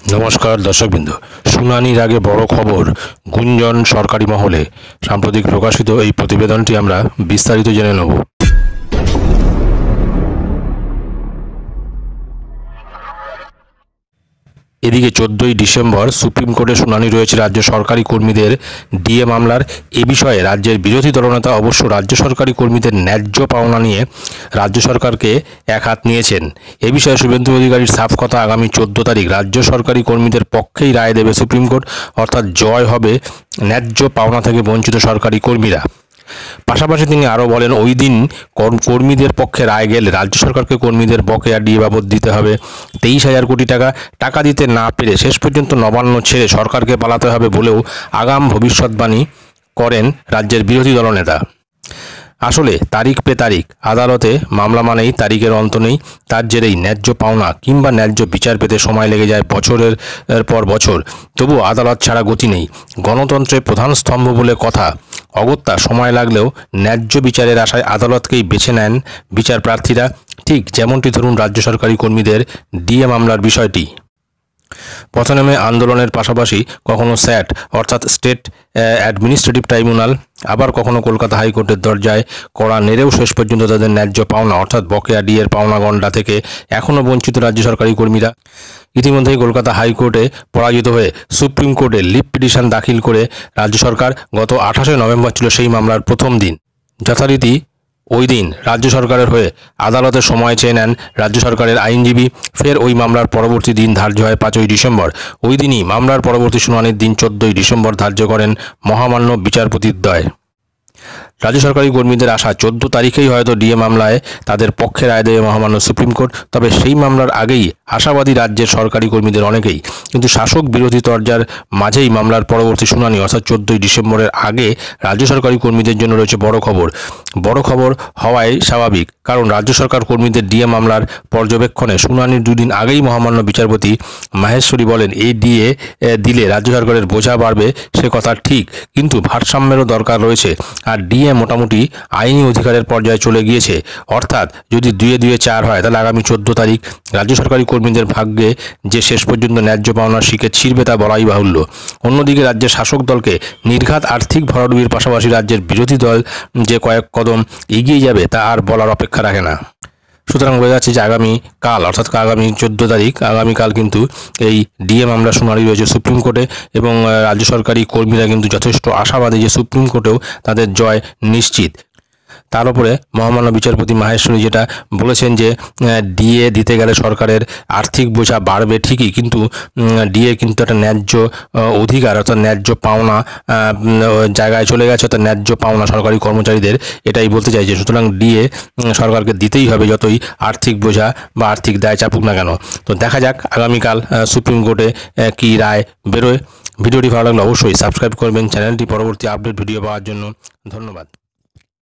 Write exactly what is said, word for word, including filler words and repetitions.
নমস্কার দর্শকবৃন্দ, শুনানির আগে বড় খবর গুঞ্জন সরকারি মহলে। সাম্প্রতিক প্রকাশিত এই প্রতিবেদনটি আমরা বিস্তারিত জেনে নেব। এদিকে চোদ্দোই ডিসেম্বর সুপ্রিম কোর্টে শুনানি রয়েছে রাজ্য সরকারি কর্মীদের ডিএ মামলার। এ বিষয়ে রাজ্যের বিরোধী দলনেতা অবশ্য রাজ্য সরকারি কর্মীদের ন্যায্য পাওনা নিয়ে রাজ্য সরকারকে এক হাত নিয়েছেন। এ বিষয়ে শুভেন্দু অধিকারীর সাফ কথা, আগামী চোদ্দ তারিখ রাজ্য সরকারি কর্মীদের পক্ষেই রায় দেবে সুপ্রিম কোর্ট, অর্থাৎ জয় হবে ন্যায্য পাওনা থেকে বঞ্চিত সরকারি কর্মীরা। পাশাপাশি তিনি আরও বলেন, ওই দিন কর্মীদের পক্ষে রায় গেলে রাজ্য সরকারকে কর্মীদের বকেয়া ডিএ বাবদ দিতে হবে তেইশ হাজার কোটি টাকা। টাকা দিতে না পেরে শেষ পর্যন্ত নবান্ন ছেড়ে সরকারকে পালাতে হবে বলেও আগাম ভবিষ্যৎবাণী করেন রাজ্যের বিরোধী দলনেতা। আসলে তারিখ পে তারিখ, আদালতে মামলা মানেই তারিখের অন্ত নেই। তার জেরেই ন্যায্য পাওনা কিংবা ন্যায্য বিচার পেতে সময় লেগে যায় বছরের পর বছর। তবু আদালত ছাড়া গতি নেই। গণতন্ত্রের প্রধান স্তম্ভ বলে কথা। অগত্যা সময় লাগলেও ন্যায্য বিচারের আশায় আদালতকেই বেছে নেন বিচার প্রার্থীরা। ঠিক যেমনটি ধরুন রাজ্য সরকারি কর্মীদের ডিএ মামলার বিষয়টি। পথে নেমে আন্দোলনের পাশাপাশি কখনো স্যাট অর্থাৎ স্টেট অ্যাডমিনিস্ট্রেটিভ ট্রাইব্যুনাল, আবার কখনো কলকাতা হাইকোর্টের দরজায় কড়া নেড়েও শেষ পর্যন্ত তাদের ন্যায্য পাওনা অর্থাৎ বকেয়া ডিএর পাওনা গণ্ডা থেকে এখনও বঞ্চিত রাজ্য সরকারি কর্মীরা। ইতিমধ্যেই কলকাতা হাইকোর্টে পরাজিত হয়ে সুপ্রিম কোর্টে লিভ পিটিশন দাখিল করে রাজ্য সরকার। গত আঠাশে নভেম্বর ছিল সেই মামলার প্রথম দিন। যথারীতি ওই দিন রাজ্য সরকারের হয়ে আদালতে সময় চেয়ে নেন রাজ্য সরকারের আইনজীবী। ফের ওই মামলার পরবর্তী দিন ধার্য হয় পাঁচই ডিসেম্বর। ওই দিনই মামলার পরবর্তী শুনানির দিন চোদ্দোই ডিসেম্বর ধার্য করেন মহামান্য বিচারপতিদ্বয়। রাজ্য সরকারি কর্মীদের আশা চোদ্দ তারিখেই হয়তো ডিএ মামলায় তাদের পক্ষে রায় দেবে মহামান্য সুপ্রিম কোর্ট। তবে সেই মামলার আগেই আশাবাদী রাজ্যের সরকারি কর্মীদের অনেকেই। কিন্তু শাসক বিরোধী তরজার মাঝেই মামলার পরবর্তী শুনানি অর্থাৎ চোদ্দোই ডিসেম্বরের আগে রাজ্য সরকারি কর্মীদের জন্য রয়েছে বড় খবর। বড় খবর হওয়ায় স্বাভাবিক, কারণ রাজ্য সরকার কর্মীদের ডিএ মামলার পর্যবেক্ষণে শুনানির দুদিন আগেই মহামান্য বিচারপতি মাহেশ্বরী বলেন, এই ডিএ দিলে রাজ্য সরকারের বোঝা বাড়বে। সে কথা ঠিক, কিন্তু ভারসাম্যেরও দরকার রয়েছে। আর ডিএ মোটামুটি আইনি অধিকারের পর্যায়ে চলে গিয়েছে। অর্থাৎ যদি দুয়ে দুয়ে চার হয়, তাহলে আগামী চোদ্দ তারিখ রাজ্য সরকারি কর্মীদের ভাগ্যে যে শেষ পর্যন্ত ন্যায্য পাওনার শিকে ছিঁড়বে তা বলাই বাহুল্য। অন্যদিকে রাজ্যের শাসক দলকে নির্ঘাত আর্থিক ভরাডুবির পাশাপাশি রাজ্যের বিরোধী দল যে কয়েক কদম এগিয়ে যাবে তা আর বলার অপেক্ষা রাখে না। সুতরাং বোঝা যাচ্ছে যে আগামী কাল অর্থাৎ আগামী চোদ্দ তারিখ আগামীকাল কিন্তু এই ডিএ মামলা শুনানি রয়েছে সুপ্রিম কোর্টে, এবং রাজ্য সরকারি কর্মীরা কিন্তু যথেষ্ট আশাবাদী যে সুপ্রিম কোর্টেও তাদের জয় নিশ্চিত। তার উপরে মহামান্য বিচারপতি মাহেশ্বরী যেটা বলেছেন যে ডিএ দিতে গেলে সরকারের আর্থিক বোঝা বাড়বে ঠিকই, কিন্তু ডিএ কিন্তু একটা ন্যায্য অধিকার অর্থাৎ ন্যায্য পাওনা জায়গায় চলে গেছে, অর্থাৎ ন্যায্য পাওনা সরকারি কর্মচারীদের, এটাই বলতে চাইছে। সুতরাং ডিএ সরকারকে দিতেই হবে, যতই আর্থিক বোঝা বা আর্থিক দায় চাপুক না কেন। তো দেখা যাক আগামীকাল সুপ্রিম কোর্টে কী রায় বেরোয়। ভিডিওটি ভালো লাগলে অবশ্যই সাবস্ক্রাইব করবেন চ্যানেলটি পরবর্তী আপডেট ভিডিও পাওয়ার জন্য। ধন্যবাদ।